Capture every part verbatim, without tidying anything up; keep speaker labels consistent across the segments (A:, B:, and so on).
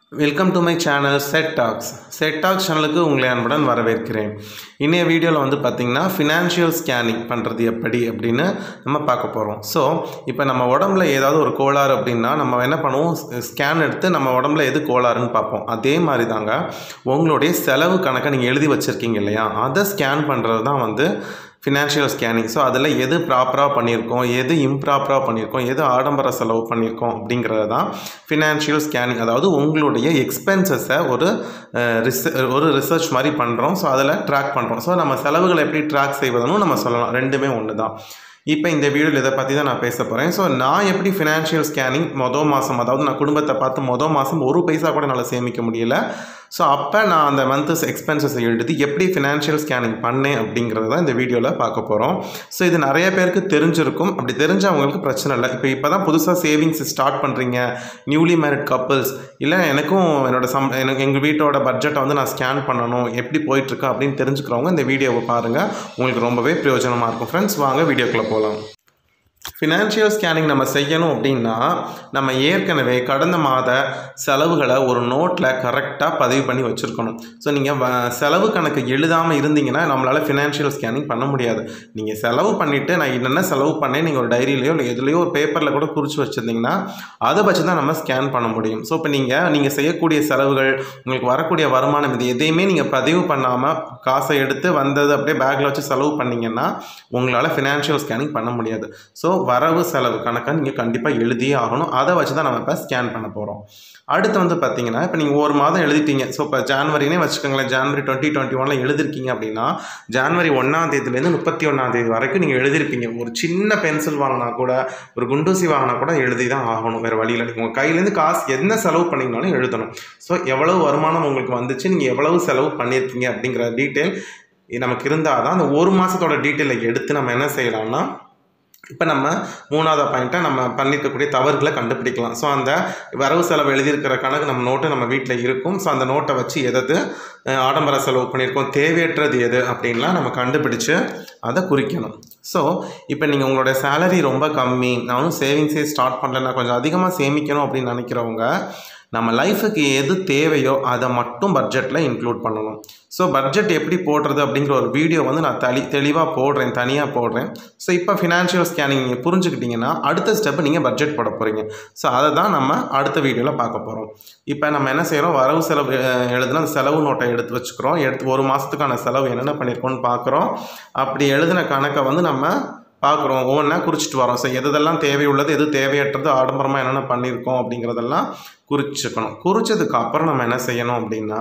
A: Welcome to my channel set talks set talks சேனலுக்கு உங்களை அன்புடன் வரவேற்கிறேன். இன்றைய வீடியோவில் வந்து பார்த்திங்கன்னா ஃபினான்ஷியல் ஸ்கேனிங் பண்ணுறது எப்படி அப்படின்னு நம்ம பார்க்க போகிறோம். ஸோ இப்போ நம்ம உடம்புல ஏதாவது ஒரு கோளாறு அப்படின்னா நம்ம என்ன பண்ணுவோம், ஸ்கேன் எடுத்து நம்ம உடம்புல எது கோளாறுன்னு பார்ப்போம். அதே மாதிரி தாங்க உங்களுடைய செலவு கணக்கை நீங்கள் எழுதி வச்சுருக்கீங்க இல்லையா, அதை ஸ்கேன் பண்ணுறது தான் வந்து ஃபினான்ஷியல் ஸ்கேனிங். ஸோ அதில் எது ப்ராப்பராக பண்ணியிருக்கோம், எது இம்ப்ராப்பராக பண்ணியிருக்கோம், எது ஆடம்பர செலவு பண்ணியிருக்கோம் அப்படிங்கிறது தான் ஃபினான்ஷியல் ஸ்கேனிங். அதாவது உங்களுடைய எக்ஸ்பென்சஸை ஒரு ரிச ஒரு ரிசர்ச் மாதிரி பண்ணுறோம். ஸோ அதில் ட்ராக் பண்ணுறோம். ஸோ நம்ம செலவுகளை எப்படி ட்ராக் செய்வதுன்னு நம்ம சொல்லலாம். ரெண்டுமே ஒன்று தான். இப்போ இந்த வீடியோவில் இதை பற்றி தான் நான் பேச போகிறேன். ஸோ நான் எப்படி ஃபினான்ஷியல் ஸ்கேனிங் மொதல் மாதம், அதாவது நான் குடும்பத்தை பார்த்து மொதல் மாதம் ஒரு பைசா கூட என்னால் சேமிக்க முடியல. ஸோ அப்போ நான் அந்த மந்த்ஸ் எக்ஸ்பென்சஸை எழுதி எப்படி ஃபினான்ஷியல் ஸ்கேனிங் பண்ணேன் அப்படிங்கிறது தான் இந்த வீடியோவில் பார்க்க போகிறோம். ஸோ இது நிறைய பேருக்கு தெரிஞ்சிருக்கும். அப்படி தெரிஞ்சவங்களுக்கு பிரச்சனை இல்லை. இப்போ இப்போ தான் புதுசாக சேவிங்ஸ் ஸ்டார்ட் பண்ணுறீங்க, நியூலி மேரிட் கப்புள்ஸ், இல்லை எனக்கும் என்னோடய சம் எனக்கு எங்கள் வீட்டோட பட்ஜெட்டை வந்து நான் ஸ்கேன் பண்ணணும், எப்படி போயிட்டுருக்கா அப்படின்னு தெரிஞ்சுக்கிறவங்க இந்த வீடியோவை பாருங்கள். உங்களுக்கு ரொம்பவே பிரயோஜனமாக இருக்கும். ஃப்ரெண்ட்ஸ், வாங்க வீடியோக்குள்ளே போகலாம். ஃபினான்ஷியல் ஸ்கேனிங் நம்ம செய்யணும் அப்படின்னா நம்ம ஏற்கனவே கடந்த மாத செலவுகளை ஒரு நோட்டில் கரெக்டாக பதிவு பண்ணி வச்சுருக்கணும். ஸோ நீங்கள் செலவு கணக்கு எழுதாமல் இருந்தீங்கன்னா நம்மளால் ஃபினான்ஷியல் ஸ்கேனிங் பண்ண முடியாது. நீங்கள் செலவு பண்ணிவிட்டு நான் என்னென்ன செலவு பண்ணேன் நீங்கள் ஒரு டைரியிலையோ இல்லை எதுலேயோ ஒரு பேப்பரில் கூட குறித்து வச்சுருந்தீங்கன்னா அதை வச்சு தான் நம்ம ஸ்கேன் பண்ண முடியும். ஸோ இப்போ நீங்கள் நீங்கள் செய்யக்கூடிய செலவுகள், உங்களுக்கு வரக்கூடிய வருமானம், இது எதையுமே நீங்கள் பதிவு பண்ணாமல் காசை எடுத்து வந்தது அப்படியே பேக்கில் வச்சு செலவு பண்ணிங்கன்னா உங்களால் ஃபினான்ஷியல் ஸ்கேனிங் பண்ண முடியாது. ஸோ வரவு செலவு கணக்கை நீங்கள் கண்டிப்பாக எழுதியே ஆகணும். அதை வச்சு தான் நம்ம இப்போ ஸ்கேன் பண்ண போகிறோம். அடுத்து வந்து பார்த்தீங்கன்னா இப்போ நீங்கள் ஒரு மாதம் எழுதிட்டீங்க. ஸோ இப்போ ஜான்வரினே வச்சுக்கோங்களேன், ஜான்வரி டுவெண்ட்டி டுவெண்ட்டி ஒனில் எழுதிருக்கீங்க அப்படின்னா ஜான்வரி ஒன்றாம் தேதியிலேருந்து முப்பத்தி ஒன்றாம் தேதி வரைக்கும் நீங்கள் எழுதிருப்பீங்க. ஒரு சின்ன பென்சில் வாங்கினா கூட, ஒரு குண்டூசி வாங்கினா கூட எழுதி தான் ஆகணும். வேறு வழியில் உங்கள் கையிலேருந்து காசு என்ன செலவு பண்ணிங்கனாலும் எழுதணும். ஸோ எவ்வளவு வருமானம் உங்களுக்கு வந்துச்சு, நீங்கள் எவ்வளவு செலவு பண்ணியிருக்கீங்க அப்படிங்கிற டீட்டெயில் நமக்கு இருந்தால் தான் அந்த ஒரு மாதத்தோட டீட்டெயிலை எடுத்து நம்ம என்ன செய்யலாம்னா இப்போ நம்ம மூணாவது பாயிண்ட்டை நம்ம பண்ணியிருக்கக்கூடிய தவறுகளை கண்டுபிடிக்கலாம். ஸோ அந்த வரவு செலவு எழுதியிருக்கிற கணக்கு நம்ம நோட்டு நம்ம வீட்டில் இருக்கும். ஸோ அந்த நோட்டை வச்சு எதாவது ஆடம்பர செலவு பண்ணியிருக்கோம், தேவையற்றது எது அப்படின்லாம் நம்ம கண்டுபிடிச்சு அதை குறிக்கணும். ஸோ இப்போ நீங்கள் உங்களோட சேலரி ரொம்ப கம்மி, நானும் சேவிங்ஸே ஸ்டார்ட் பண்ணல, நான் கொஞ்சம் அதிகமாக சேமிக்கணும் அப்படின்னு நினைக்கிறவங்க நம்ம லைஃபுக்கு எது தேவையோ அதை மட்டும் பட்ஜெட்டில் இன்க்ளூட் பண்ணணும். ஸோ பட்ஜெட் எப்படி போடுறது அப்படிங்கிற ஒரு வீடியோ வந்து நான் தளி தெளிவாக போடுறேன், தனியாக போடுறேன். ஸோ இப்போ ஃபினான்ஷியல் ஸ்கேனிங் நீங்கள் புரிஞ்சுக்கிட்டிங்கன்னா அடுத்த ஸ்டெப்பு நீங்கள் பட்ஜெட் போட போகிறீங்க. ஸோ அதை தான் நம்ம அடுத்த வீடியோவில் பார்க்க போகிறோம். இப்போ நம்ம என்ன செய்கிறோம், வரவு செலவு எழுதுனா அந்த செலவு நோட்டை எடுத்து வச்சுக்கிறோம். எடுத்து ஒரு மாதத்துக்கான செலவு என்னென்ன பண்ணியிருக்கோன்னு பார்க்குறோம். அப்படி எழுதின கணக்கை வந்து நம்ம பார்க்குறோம், ஒவ்வொன்றா குறிச்சிட்டு வரோம். ஸோ எதெல்லாம் தேவையுள்ளது, எது தேவையற்றது, ஆடம்பரமாக என்னென்ன பண்ணியிருக்கோம் அப்படிங்கிறதெல்லாம் குறிச்சிக்கணும். குறித்ததுக்கு அப்புறம் நம்ம என்ன செய்யணும் அப்படின்னா,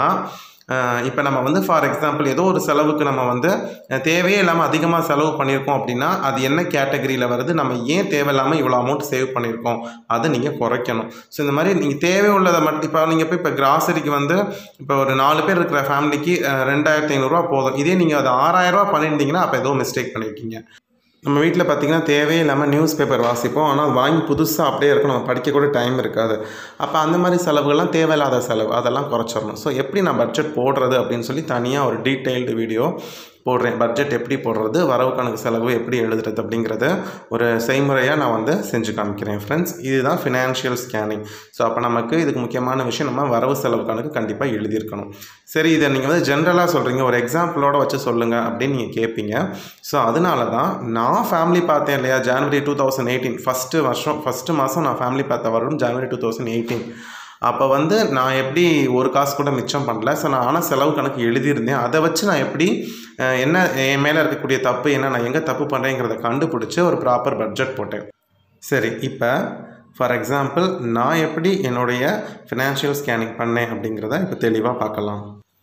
A: இப்போ நம்ம வந்து ஃபார் எக்ஸாம்பிள் ஏதோ ஒரு செலவுக்கு நம்ம வந்து தேவையே இல்லாமல் அதிகமாக செலவு பண்ணியிருக்கோம் அப்படின்னா அது என்ன கேட்டகரியில் வருது, நம்ம ஏன் தேவையில்லாமல் இவ்வளோ அமௌண்ட் சேவ் பண்ணியிருக்கோம், அதை நீங்கள் குறைக்கணும். ஸோ இந்த மாதிரி நீங்கள் தேவை உள்ளதை மட்டும், இப்போ நீங்கள் போய் இப்போ கிராசரிக்கு வந்து இப்போ ஒரு நாலு பேர் இருக்கிற ஃபேமிலிக்கு ரெண்டாயிரத்தி ஐநூறுரூவா போதும். இதே நீங்கள் அது ஆறாயிரரூவா பண்ணியிருந்தீங்கன்னா அப்போ ஏதோ மிஸ்டேக் பண்ணியிருக்கீங்க. நம்ம வீட்டில் பார்த்திங்கன்னா தேவையே இல்லாமல் நியூஸ் பேப்பர் வாசிப்போம், ஆனால் அது வாங்கி புதுசாக அப்படியே இருக்கும், நம்ம படிக்க கூட டைம் இருக்காது. அப்போ அந்த மாதிரி செலவுகள்லாம் தேவையில்லாத செலவு, அதெல்லாம் குறைச்சிடணும். ஸோ எப்படி நான் பட்ஜெட் போடுறது அப்படின்னு சொல்லி தனியாக ஒரு டீட்டெயில்டு வீடியோ போடுறேன். பட்ஜெட் எப்படி போடுறது, வரவு கணக்கு செலவு எப்படி எழுதுறது அப்படிங்கிறத ஒரு செய்முறையாக நான் வந்து செஞ்சு காமிக்கிறேன். ஃப்ரெண்ட்ஸ், இதுதான் ஃபினான்ஷியல் ஸ்கேனிங். ஸோ அப்போ நமக்கு இதுக்கு முக்கியமான விஷயம், நம்ம வரவு செலவு கணக்கு கண்டிப்பாக எழுதியிருக்கணும். சரி, இதை நீங்கள் வந்து ஜென்ரலாக சொல்கிறீங்க, ஒரு எக்ஸாம்பிளோட வச்சு சொல்லுங்கள் அப்படின்னு நீங்கள் கேட்பீங்க. ஸோ அதனால தான் நான் ஃபேமிலி பார்த்தேன் இல்லையா, January two thousand eighteen first வருஷம் ஃபஸ்ட்டு மாதம் நான் ஃபேமிலி பார்த்த வருடம் ஜான்வரி டூ தௌசண்ட் எயிட்டீன் அப்போ வந்து நான் எப்படி ஒரு காசு கூட மிச்சம் பண்ணல. ஸோ நான் ஆனால் செலவு கணக்கு எழுதியிருந்தேன். அதை வச்சு நான் எப்படி என்ன என் மேலே இருக்கக்கூடிய தப்பு என்ன, நான் எங்கே தப்பு பண்ணுறேங்கிறத கண்டுபிடிச்சி ஒரு ப்ராப்பர் பட்ஜெட் போட்டேன். சரி, இப்போ ஃபார் எக்ஸாம்பிள் நான் எப்படி என்னுடைய ஃபினான்ஷியல் ஸ்கேனிங் பண்ணேன் அப்படிங்கிறத இப்போ தெளிவாக பார்க்கலாம்.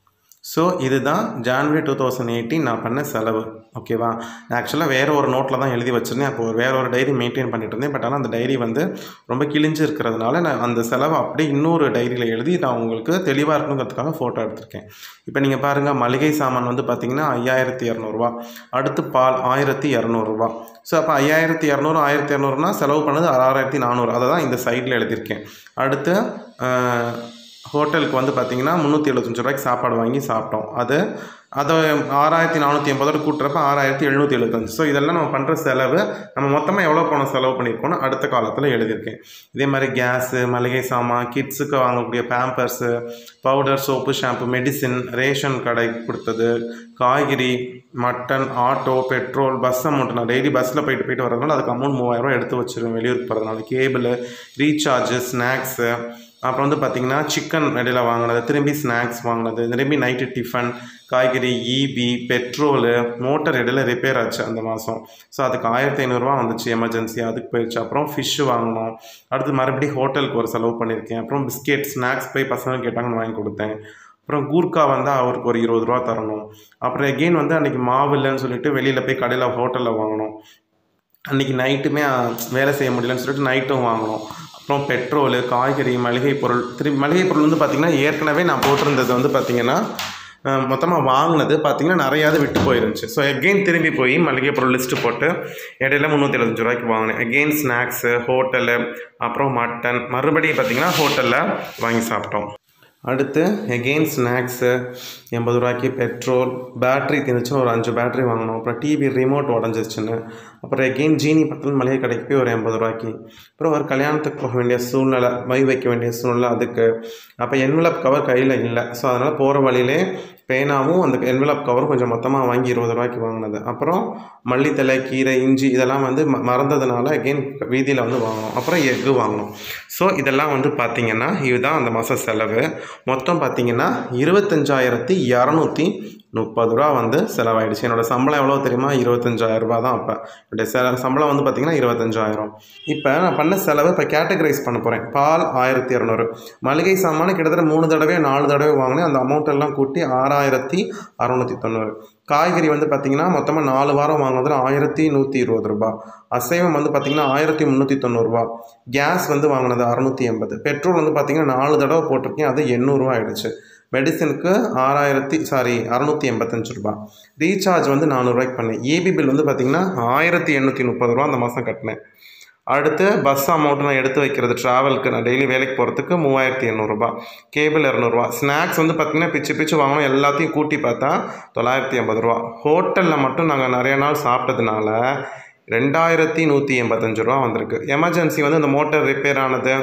A: ஸோ இதுதான் ஜான்வரி டூ தௌசண்ட் எயிட்டீன் நான் பண்ண செலவு. ஓகேவா, நான் ஆக்சுவலாக வேறு ஒரு நோட்டில் தான் எழுதி வச்சுருந்தேன். அப்போ வேறு ஒரு டைரி மெயின்டைன் பண்ணிட்டு இருந்தேன். பட் ஆனால் அந்த டைரி வந்து ரொம்ப கிழிஞ்சு இருக்கிறதுனால நான் அந்த செலவை அப்படியே இன்னொரு டைரியில் எழுதி நான் உங்களுக்கு தெளிவாக இருக்கணுங்கிறதுக்காக ஃபோட்டோ எடுத்திருக்கேன். இப்போ நீங்கள் பாருங்கள், மளிகை சாமான் வந்து பார்த்திங்கன்னா ஐயாயிரத்தி இரநூறுவா, அடுத்து பால் ஆயிரத்தி இரநூறுவா. ஸோ அப்போ ஐயாயிரத்தி இரநூறு ஆயிரத்தி இரநூறுனா செலவு பண்ணது ஆறாயிரத்தி நானூறு, அதை தான் இந்த சைடில் எழுதியிருக்கேன். அடுத்து ஹோட்டலுக்கு வந்து பார்த்திங்கன்னா முந்நூற்றி எழுபத்தஞ்சு ரூபாய்க்கு சாப்பாடு வாங்கி சாப்பிட்டோம். அது அதை ஆறாயிரத்தி நானூற்றி ஐம்பதோட கூட்டுறப்ப ஆறாயிரத்தி எழுநூற்றி எழுபத்தஞ்சு. ஸோ இதெல்லாம் நம்ம பண்ணுற செலவு நம்ம மொத்தமாக எவ்வளோ பணம் செலவு பண்ணியிருக்கோன்னு அடுத்த காலத்தில் எழுதியிருக்கேன். இதே மாதிரி கேஸு, மளிகை சாமான், கிட்ஸுக்கு வாங்கக்கூடிய Pampers, powder, soap, shampoo, medicine, ration கடை கொடுத்தது, காய்கறி, mutton, auto, petrol, bus amount. நான் டெய்லி பஸ்ஸில் போயிட்டு போயிட்டு வரதுனால அதுக்கு அமௌண்ட் மூவாயிரரூவா எடுத்து வச்சுருவேன் வெளியூருக்கு போகிறதுனால. கேபிள், ரீசார்ஜு, ஸ்நாக்ஸு, அப்புறம் வந்து பார்த்திங்கன்னா சிக்கன் இடையில வாங்கினது, திரும்பி ஸ்நாக்ஸ் வாங்கினது, திரும்பி நைட்டு டிஃபன், காய்கறி, ஈபி, பெட்ரோலு, மோட்டர் இடையில ரிப்பேர் ஆச்சு அந்த மாதம். ஸோ அதுக்கு ஆயிரத்தி ஐநூறுரூவா வந்துச்சு எமர்ஜென்சி, அதுக்கு போயிடுச்சு. அப்புறம் ஃபிஷ்ஷு வாங்கினோம். அடுத்து மறுபடியும் ஹோட்டலுக்கு ஒரு செலவு பண்ணியிருக்கேன். அப்புறம் பிஸ்கெட், ஸ்நாக்ஸ் போய் பசங்க கேட்டாங்கன்னு வாங்கி கொடுத்தேன். அப்புறம் கூர்க்கா வந்து அவருக்கு ஒரு இருபது ரூபா தரணும். அப்புறம் எகெயின் வந்து அன்றைக்கி மாவு இல்லைன்னு சொல்லிட்டு வெளியில் போய் கடையில் ஹோட்டலில் வாங்கினோம். அன்றைக்கி நைட்டுமே வேலை செய்ய முடியலன்னு சொல்லிட்டு நைட்டும் வாங்கினோம். அப்புறம் பெட்ரோலு, காய்கறி, மளிகை பொருள். திரும்பி மளிகை பொருள் வந்து பார்த்திங்கன்னா ஏற்கனவே நான் போட்டிருந்தது வந்து பார்த்திங்கன்னா மொத்தமாக வாங்கினது பார்த்திங்கன்னா நிறையாவது விட்டு போயிருந்துச்சு. ஸோ எகெயின் திரும்பி போய் மளிகை பொருள் லிஸ்ட்டு போட்டு இடையில முந்நூற்றி எழுபத்தஞ்சு ரூபாய்க்கு வாங்கினேன். எகெயின் ஸ்நாக்ஸு, ஹோட்டலு, அப்புறம் மட்டன், மறுபடியும் பார்த்திங்கன்னா ஹோட்டலில் வாங்கி சாப்பிட்டோம். அடுத்து எகெயின் ஸ்நாக்ஸு எண்பது ரூபாய்க்கு, பெட்ரோல், பேட்ரி திணிச்சுன்னு ஒரு அஞ்சு பேட்ரி வாங்கினோம். அப்புறம் டிவி ரிமோட் உடஞ்சிச்சுன்னு. அப்புறம் எகெயின் ஜீனி பக்கத்தில் மளிகை கடைக்கு போய் ஒரு எண்பது ரூபாய்க்கு. அப்புறம் ஒரு கல்யாணத்துக்கு போக வேண்டிய சூழ்நிலை, மை வைக்க வேண்டிய சூழ்நிலை, அதுக்கு அப்போ என்வலப் கவர் கையில் இல்லை. ஸோ அதனால் போகிற வழியிலே பேனாவும் அந்த என்வலப் கவரும் கொஞ்சம் மொத்தமாக வாங்கி இருபது ரூபாய்க்கு வாங்கினது. அப்புறம் மல்லித்தலை, கீரை, இஞ்சி இதெல்லாம் வந்து ம மறந்ததுனால எகெயின் வீதியில் வந்து வாங்கினோம். அப்புறம் எக்கு வாங்கினோம். ஸோ இதெல்லாம் வந்து பார்த்திங்கன்னா இதுதான் அந்த மாத செலவு. மொத்தம் பார்த்திங்கன்னா இருபத்தஞ்சாயிரத்தி இரநூத்தி முப்பது ரூபா வந்து செலவாயிடுச்சு. என்னோடய சம்பளம் எவ்வளோ தெரியுமா? இருபத்தஞ்சாயிரம் ரூபா தான். அப்போ என்னுடைய செ சம்பளம் வந்து பார்த்திங்கன்னா இருபத்தஞ்சாயிரம். இப்போ நான் பண்ண செலவு இப்போ கேட்டகரைஸ் பண்ண போகிறேன். பால் ஆயிரத்தி இரநூறு, மளிகை சாமான கிட்டத்தட்ட மூணு தடவை நாலு தடவை வாங்கினேன். அந்த அமௌண்ட்டெல்லாம் கூட்டி ஆறாயிரத்தி அறநூற்றி தொண்ணூறு. காய்கறி வந்து பார்த்திங்கன்னா மொத்தமாக நாலு வாரம் வாங்கினதில் ஆயிரத்தி நூற்றி இருபது ரூபா. அசைவம் வந்து பார்த்திங்கன்னா ஆயிரத்தி முந்நூற்றி தொண்ணூறுரூவா. கேஸ் வந்து வாங்கினது அறநூற்றி எண்பது. பெட்ரோல் வந்து பார்த்திங்கன்னா நாலு தடவை போட்டிருக்கேன், அது எண்ணூறுரூவா ஆகிடுச்சு. மெடிசனுக்கு ஆறாயிரத்தி சாரி அறநூற்றி எண்பத்தஞ்சு ரூபா. ரீசார்ஜ் வந்து நானூறுரூவாய்க்கு பண்ணேன். ஏபி பில் வந்து பார்த்திங்கன்னா ஆயிரத்தி எண்ணூற்றி முப்பது ரூபா அந்த மாதம் கட்டினேன். அடுத்து பஸ் அமௌண்ட் நான் எடுத்து வைக்கிறது ட்ராவலுக்கு, நான் டெய்லி வேலைக்கு போகிறதுக்கு மூவாயிரத்தி எண்ணூறுரூபா. கேபிள் இரநூறுவா. ஸ்நாக்ஸ் வந்து பார்த்திங்கன்னா பிச்சு பிச்சு வாங்கணும், எல்லாத்தையும் கூட்டி பார்த்தா தொள்ளாயிரத்தி ஐம்பது ரூபா. ஹோட்டலில் மட்டும் நாங்கள் நிறைய நாள் சாப்பிட்டதுனால ரெண்டாயிரத்தி நூற்றி எண்பத்தஞ்சு ரூபா வந்திருக்கு. எமர்ஜென்சி வந்து இந்த மோட்டர் ரிப்பேர் ஆனது,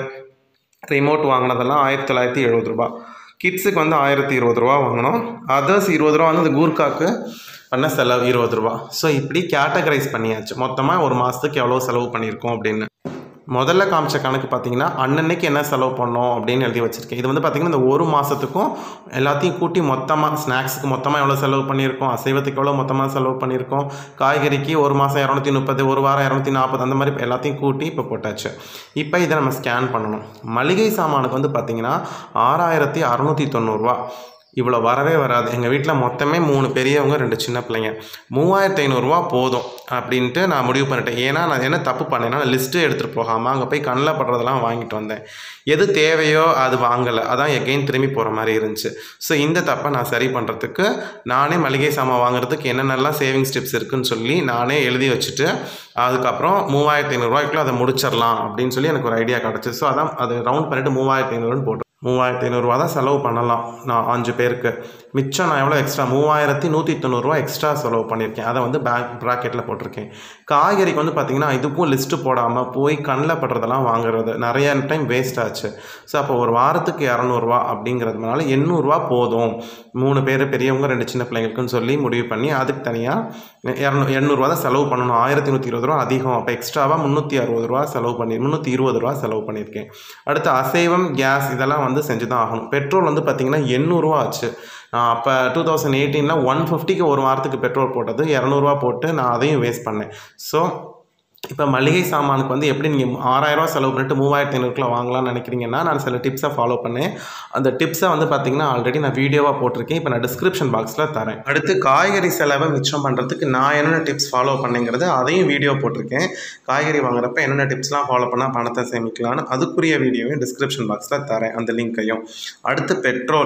A: ரிமோட் வாங்கினதெல்லாம் ஆயிரத்தி தொள்ளாயிரத்தி எழுபது ரூபா. கிட்ஸுக்கு வந்து ஆயிரத்தி இருபது ரூபா வாங்கினோம். அதர்ஸ் இருபது ரூபா வந்து அந்த கூர்க்காக்கு பண்ண செலவு இருபது ரூபா. ஸோ இப்படி கேட்டகரைஸ் பண்ணியாச்சு மொத்தமாக ஒரு மாதத்துக்கு எவ்வளோ செலவு பண்ணியிருக்கோம் அப்படின்னு. முதல்ல காமிச்ச கணக்கு பார்த்தீங்கன்னா அன்னன்னைக்கு என்ன செலவு பண்ணோம் அப்படின்னு எழுதி வச்சுருக்கேன். இது வந்து பார்த்திங்கன்னா இந்த ஒரு மாதத்துக்கும் எல்லாத்தையும் கூட்டி மொத்தமாக ஸ்நாக்ஸுக்கு மொத்தமாக எவ்வளோ செலவு பண்ணியிருக்கோம், அசைவத்துக்கு எவ்வளோ மொத்தமாக செலவு பண்ணியிருக்கோம், காய்கறிக்கு ஒரு மாதம் இரநூத்தி முப்பது, ஒரு வாரம் இரநூத்தி நாற்பது, அந்த மாதிரி எல்லாத்தையும் கூட்டி இப்போ போட்டாச்சு. இப்போ இதை நம்ம ஸ்கேன் பண்ணணும். மளிகை சாமானுக்கு வந்து பார்த்திங்கன்னா ஆறாயிரத்தி அறநூற்றி தொண்ணூறுரூவா. இவ்வளோ வரவே வராது. எங்கள் வீட்டில் மொத்தமே மூணு பெரியவங்க, ரெண்டு சின்ன பிள்ளைங்க. மூவாயிரத்தி ஐநூறுரூவா போதும் அப்படின்ட்டு நான் முடிவு பண்ணிட்டேன். ஏன்னா நான் என்ன தப்பு பண்ணேன்னா லிஸ்ட்டு எடுத்துகிட்டு போகாமல் அங்கே போய் கண்ணில் படுறதெல்லாம் வாங்கிட்டு வந்தேன். எது தேவையோ அது வாங்கலை, அதான் எகெயின் திரும்பி போகிற மாதிரி இருந்துச்சு. ஸோ இந்த தப்பை நான் சரி பண்ணுறதுக்கு நானே மளிகை சாமான் வாங்குறதுக்கு என்னென்னலாம் சேவிங்ஸ் டிப்ஸ் இருக்குதுன்னு சொல்லி நானே எழுதி வச்சுட்டு அதுக்கப்புறம் மூவாயிரத்தி ஐநூறுரூவாய்க்குள்ள அதை முடிச்சிடலாம் அப்படின்னு சொல்லி எனக்கு ஒரு ஐடியா கிடச்சி. ஸோ அதான் அது ரவுண்ட் பண்ணிவிட்டு மூவாயிரத்தி ஐநூறுன்னு போட்டு மூவாயிரத்தி ஐநூறுரூவா தான் செலவு பண்ணலாம் நான் அஞ்சு பேருக்கு. மிச்சம் நான் எவ்வளோ எக்ஸ்ட்ரா மூவாயிரத்தி நூற்றி தொண்ணூறுரூவா எக்ஸ்ட்ரா செலவு பண்ணியிருக்கேன். அதை வந்து பேக் ப்ராக்கெட்டில் போட்டிருக்கேன். காய்கறிக்கு வந்து பார்த்திங்கன்னா இதுக்கும் லிஸ்ட்டு போடாமல் போய் கண்ணில் படுறதெல்லாம் வாங்குறது நிறைய டைம் வேஸ்ட் ஆச்சு. ஸோ அப்போ ஒரு வாரத்துக்கு இரநூறுவா அப்படிங்கிறதுனால எண்ணூறுரூவா போதும், மூணு பேர் பெரியவங்க ரெண்டு சின்ன பிள்ளைங்களுக்குன்னு சொல்லி முடிவு பண்ணி அதுக்கு தனியாக இரநூ எண்ணூறுரூவா தான் செலவு பண்ணணும். ஆயிரத்தி நூற்றி இருபது ரூபா அதிகம். அப்போ எக்ஸ்ட்ராவாக முந்நூற்றி அறுபது ரூபா செலவு பண்ணி முந்நூற்றி இருபது ரூபா செலவு பண்ணியிருக்கேன். அடுத்து அசைவம், கேஸ் இதெல்லாம் வந்து செஞ்சு தான் ஆகணும். பெட்ரோல் வந்து பார்த்திங்கன்னா எண்ணூறுரூவா ஆச்சு. நான் அப்போ டூ தௌசண்ட் எயிட்டீனில் ஒன் ஃபிஃப்டிக்கு ஒரு வாரத்துக்கு பெட்ரோல் போட்டது இரநூறுவா போட்டு நான் அதையும் வேஸ்ட் பண்ணேன். ஸோ இப்போ மளிகை சாமானுக்கு வந்து எப்படி நீங்கள் ஆறாயிரரூவா செலவு பண்ணிட்டு மூவாயிரத்தி ஐநூறுக்குள்ள வாங்கலாம்னு நினைக்கிறீங்கன்னா நான் சில டிப்ஸை ஃபாலோ பண்ணேன். அந்த டிப்ஸை வந்து பார்த்திங்கன்னா ஆல்ரெடி நான் வீடியோவாக போட்டிருக்கேன். இப்போ நான் டிஸ்கிரிப்ஷன் பாக்ஸில் தரேன். அடுத்து காய்கறி செலவை மிச்சம் பண்ணுறதுக்கு நான் என்னென்ன டிப்ஸ் ஃபாலோ பண்ணேங்கிறது அதையும் வீடியோ போட்டிருக்கேன். காய்கறி வாங்குறப்ப என்னென்ன டிப்ஸ்லாம் ஃபாலோ பண்ணால் பணத்தை சேமிக்கலான்னு அதுக்குரிய வீடியோவையும் டிஸ்கிரிப்ஷன் பாக்ஸில் தரேன், அந்த லிங்க்கையும். அடுத்து பெட்ரோல்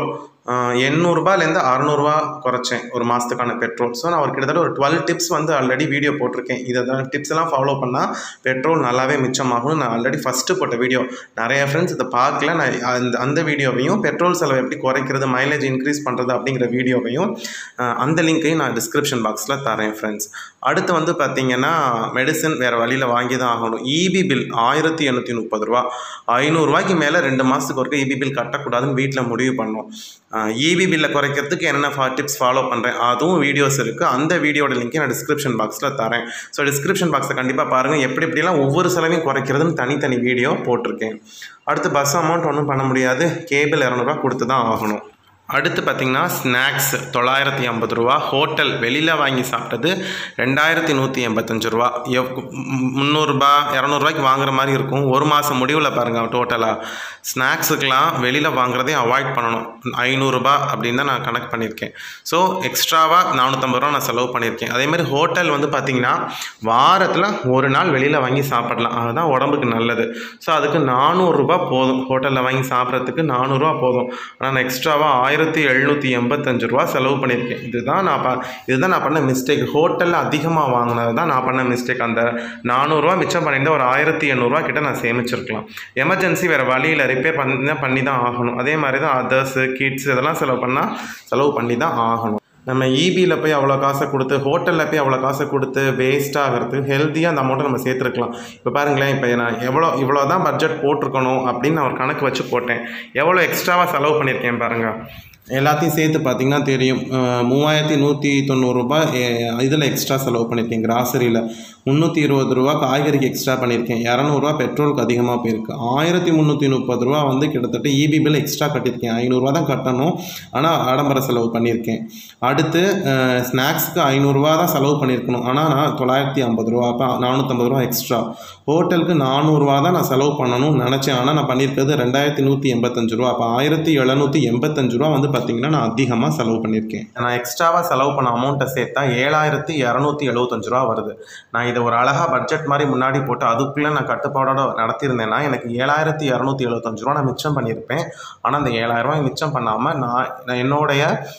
A: எண்ணூறுபாலேருந்து அறநூறுவா குறைச்சேன் ஒரு மாதத்துக்கான பெட்ரோல். ஸோ நான் ஒரு கிட்டத்தட்ட ஒரு டுவெல் டிப்ஸ் வந்து ஆல்ரெடி வீடியோ போட்டிருக்கேன். இதை தான் டிப்ஸ் எல்லாம் ஃபாலோ பண்ணால் பெட்ரோல் நல்லாவே மிச்சமாகும். நான் ஆல்ரெடி ஃபஸ்ட்டு போட்ட வீடியோ நிறைய ஃப்ரெண்ட்ஸ் இதை பார்க்கல. நான் அந்த அந்த வீடியோவையும் பெட்ரோல் செலவு எப்படி குறைக்கிறது, மைலேஜ் இன்க்ரீஸ் பண்ணுறது அப்படிங்கிற வீடியோவையும் அந்த லிங்க்கையும் நான் டிஸ்கிரிப்ஷன் பாக்ஸில் தரேன் ஃப்ரெண்ட்ஸ். அடுத்து வந்து பார்த்திங்கன்னா மெடிசன் வேறு வழியில் வாங்கி தான் ஆகணும். இபி பில் ஆயிரத்தி எண்ணூற்றி முப்பது ரூபா ஐநூறுரூவாய்க்கு மேலே ரெண்டு மாதத்துக்கு ஒருக்க இபி பில் கட்டக்கூடாதுன்னு வீட்டில் முடிவு பண்ணோம். இபி பில்லை குறைக்கிறதுக்கு என்னென்ன டிப்ஸ் ஃபாலோ பண்ணுறேன் அதுவும் வீடியோஸ் இருக்குது. அந்த வீடியோட லிங்க்கை நான் டிஸ்கிரிப்ஷன் பாக்ஸில் தரேன். ஸோ டிஸ்கிரிப்ஷன் பாக்ஸை கண்டிப்பாக பாருங்கள். எப்படி எப்படிலாம் ஒவ்வொரு செலவையும் குறைக்கிறதுன்னு தனித்தனி வீடியோ போட்டிருக்கேன். அடுத்து பஸ் அமௌண்ட் ஒன்றும் பண்ண முடியாது, கேபிள் இரநூறுவா கொடுத்து தான் ஆகணும். அடுத்து பார்த்திங்கன்னா ஸ்நாக்ஸ் தொள்ளாயிரத்தி ஐம்பது ரூபா, ஹோட்டல் வெளியில் வாங்கி சாப்பிட்டது ரெண்டாயிரத்தி நூற்றி எண்பத்தஞ்சு ரூபா. எவ் முந்நூறுரூபா இரநூறுவாய்க்கு வாங்குற மாதிரி இருக்கும். ஒரு மாதம் முடிவில் பாருங்கள் டோட்டலாக ஸ்நாக்ஸுக்கெலாம் வெளியில் வாங்குறதே அவாய்ட் பண்ணணும். ஐநூறுரூபா அப்படின்னு தான் நான் கணக்கு பண்ணியிருக்கேன். ஸோ எக்ஸ்ட்ராவாக நானூற்றம்பது ரூபா நான் செலவு பண்ணியிருக்கேன். அதேமாதிரி ஹோட்டல் வந்து பார்த்திங்கன்னா வாரத்தில் ஒரு நாள் வெளியில் வாங்கி சாப்பிடலாம், அதுதான் உடம்புக்கு நல்லது. ஸோ அதுக்கு நானூறுரூபா போதும், ஹோட்டலில் வாங்கி சாப்பிட்றதுக்கு நானூறுரூவா போதும். ஆனால் நான் எக்ஸ்ட்ராவாக ஆயிரத்தி எழுநூற்றி எண்பத்தஞ்சு ரூபா செலவு பண்ணியிருக்கேன். இதுதான் நான் ப இதுதான் நான் பண்ண மிஸ்டேக். ஹோட்டலில் அதிகமாக வாங்கினது தான் நான் பண்ண மிஸ்டேக். அந்த நானூறுரூவா மிச்சம் பண்ணியிருந்தால் ஒரு ஆயிரத்தி எண்ணூறுரூவா கிட்ட நான் சேமிச்சிருக்கலாம். எமர்ஜென்சி வேறு வழியில் ரிப்பேர் பண்ணி தான் பண்ணி தான் ஆகணும். அதே மாதிரி தான் அதர்ஸு கிட்ஸ் இதெல்லாம் செலவு பண்ணால் செலவு பண்ணி தான் ஆகணும். நம்ம இபியில் போய் அவ்வளோ காசை கொடுத்து ஹோட்டலில் போய் அவ்வளோ காசை கொடுத்து வேஸ்ட் ஆகிறது, ஹெல்த்தியாக அந்த அமௌண்ட்டை நம்ம சேர்த்துருக்கலாம். இப்போ பாருங்களேன், இப்போ நான் எவ்வளோ இவ்வளோ தான் பட்ஜெட் போட்டிருக்கணும் அப்படின்னு நான் ஒரு கணக்கு வச்சு போட்டேன். எவ்வளோ எக்ஸ்ட்ராவாக செலவு பண்ணியிருக்கேன் பாருங்கள். எல்லாத்தையும் சேர்த்து பார்த்திங்கன்னா தெரியும், மூவாயிரத்தி நூற்றி தொண்ணூறுரூபா இதில் எக்ஸ்ட்ரா செலவு பண்ணியிருக்கேன். கிராசரியில் முந்நூற்றி இருபது ரூபா காய்கறிக்கு எக்ஸ்ட்ரா பண்ணியிருக்கேன். இரநூறுவா பெட்ரோலுக்கு அதிகமாக போயிருக்கு. ஆயிரத்தி முந்நூற்றி முப்பது ரூபா வந்து கிட்டத்தட்ட இபி பில் எக்ஸ்ட்ரா கட்டியிருக்கேன். ஐநூறுரூவா தான் கட்டணும், ஆனால் ஆடம்பர செலவு பண்ணியிருக்கேன். அடுத்து ஸ்நாக்ஸுக்கு ஐநூறுரூவா தான் செலவு பண்ணியிருக்கணும், ஆனால் நான் தொள்ளாயிரத்தி ஐம்பது ரூபா அப்போ நானூற்றம்பது ரூபா எக்ஸ்ட்ரா. ஹோட்டலுக்கு நானூறுரூவா தான் நான் செலவு பண்ணணும்னு நினச்சேன், ஆனால் நான் பண்ணியிருக்கிறது ரெண்டாயிரத்தி நூற்றி எண்பத்தஞ்சு ரூபா. அப்போ ஆயிரத்தி எழுநூற்றி எண்பத்தஞ்சு ரூபா வந்து பார்த்திங்கன்னா நான் அதிகமாக செலவு பண்ணியிருக்கேன். நான் எக்ஸ்ட்ராவாக செலவு பண்ண அமௌண்ட்டை சேர்த்தா ஏழாயிரத்தி இரநூத்தி எழுபத்தஞ்சு ரூபா வருது. நான் இதை ஒரு அழகாக பட்ஜெட் மாதிரி முன்னாடி போட்டு அதுக்குள்ளே நான் கட்டுப்பாடோட நடத்தியிருந்தேன்னா எனக்கு ஏழாயிரத்தி இரநூத்தி எழுபத்தஞ்சு ரூபா நான் மிச்சம் பண்ணியிருப்பேன். ஆனால் அந்த ஏழாயிரம் ரூபாய் மிச்சம் பண்ணாமல் நான் நான் என்னுடைய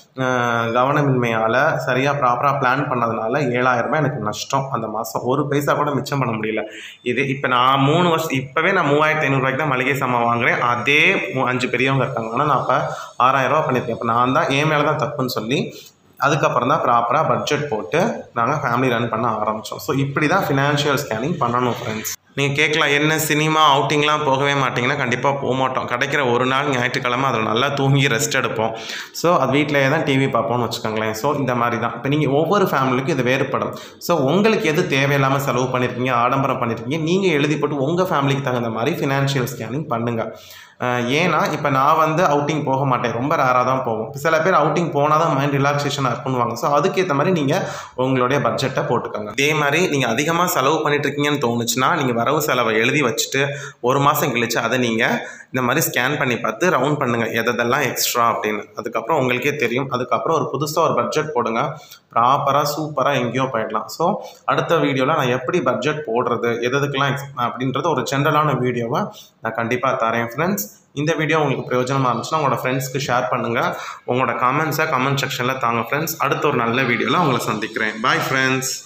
A: கவனமின்மையால் சரியாக ப்ராப்பராக பிளான் பண்ணதுனால ஏழாயிரம் ரூபாய் எனக்கு நஷ்டம். அந்த மாதம் ஒரு பைசா கூட மிச்சம் பண்ண முடியல. இது இப்போ நான் மூணு வருஷம் இப்போவே நான் மூவாயிரத்தி ஐநூறுரூவாய்க்கு தான் மளிகை சாமான் வாங்குறேன். அதே அஞ்சு பெரியவங்க இருக்காங்க, ஆனால் நான் இப்போ ஆறாயிரம் ரூபா பண்ணியிருக்கேன். இப்போ நான் தான் என் மேலே தான் தப்புன்னு சொல்லி அதுக்கப்புறம் தான் ப்ராப்பராக பட்ஜெட் போட்டு நாங்கள் ஃபேமிலி ரன் பண்ண ஆரம்பித்தோம். ஸோ இப்படி தான் ஃபினான்ஷியல் ஸ்கேனிங் பண்ணணும் ஃப்ரெண்ட்ஸ். நீங்கள் கேட்கலாம், என்ன சினிமா அவுட்டிங்லாம் போகவே மாட்டிங்கன்னா? கண்டிப்பாக போக மாட்டோம். கிடைக்கிற ஒரு நாள் ஞாயிற்றுக்கிழமை அதில் நல்லா தூங்கி ரெஸ்ட் எடுப்போம். ஸோ அது வீட்டிலேயே தான் டிவி பார்ப்போம்னு வச்சுக்கோங்களேன். ஸோ இந்த மாதிரி தான் இப்போ நீங்கள் ஒவ்வொரு ஃபேமிலிக்கும் இது வேறுபடும். ஸோ உங்களுக்கு எது தேவையில்லாமல் செலவு பண்ணியிருக்கீங்க, ஆடம்பரம் பண்ணியிருக்கீங்க, நீங்கள் எழுதி போட்டு உங்கள் ஃபேமிலிக்கு தகுந்த மாதிரி ஃபினான்ஷியல் ஸ்கேனிங் பண்ணுங்கள். ஏன்னா இப்போ நான் வந்து அவுட்டிங் போக மாட்டேன், ரொம்ப ரேராக தான் போவோம். சில பேர் அவுட்டிங் போனால் தான் மைண்ட் ரிலாக்ஸேஷனாக இருக்குன்னுவாங்க. ஸோ அதுக்கேற்ற மாதிரி நீங்கள் உங்களுடைய பட்ஜெட்டை போட்டுக்கோங்க. இதே மாதிரி நீங்கள் அதிகமாக செலவு பண்ணிட்டு இருக்கீங்கன்னு தோணுச்சுன்னா நீங்கள் வரவு செலவை எழுதி வச்சுட்டு ஒரு மாதம் கழிச்சு அதை நீங்கள் இந்த மாதிரி ஸ்கேன் பண்ணி பார்த்து ரவுண்ட் பண்ணுங்கள், எதெல்லாம் எக்ஸ்ட்ரா அப்படின்னு. அதுக்கப்புறம் உங்களுக்கே தெரியும். அதுக்கப்புறம் ஒரு புதுசாக ஒரு பட்ஜெட் போடுங்க, ப்ராப்பராக சூப்பராக எங்கேயோ போயிடலாம். ஸோ அடுத்த வீடியோவில் நான் எப்படி பட்ஜெட் போடுறது, எதுக்கெல்லாம் எக்ஸ் அப்படின்றத ஒரு ஜென்ரலான வீடியோவை நான் கண்டிப்பாக தரேன் ஃப்ரெண்ட்ஸ். இந்த வீடியோ உங்களுக்கு பிரயோஜனமாக இருந்துச்சுன்னா உங்களோட ஃப்ரெண்ட்ஸ்க்கு ஷேர் பண்ணுங்கள். உங்களோட கமெண்ட்ஸை கமெண்ட் செக்ஷனில் தாங்க ஃப்ரெண்ட்ஸ். அடுத்த ஒரு நல்ல வீடியோவில் உங்களை சந்திக்கிறேன். Bye friends.